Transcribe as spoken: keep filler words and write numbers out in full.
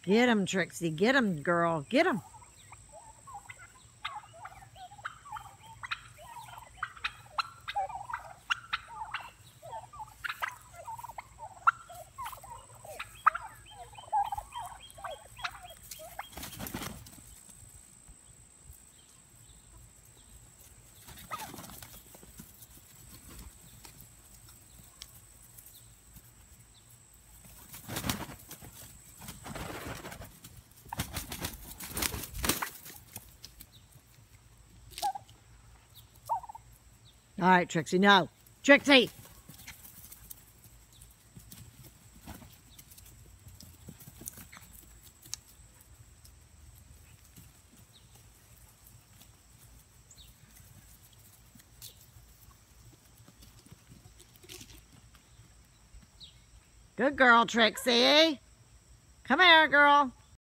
Get him, Trixie. Get him, girl. Get him. All right, Trixie, no. Trixie! Good girl, Trixie. Come here, girl.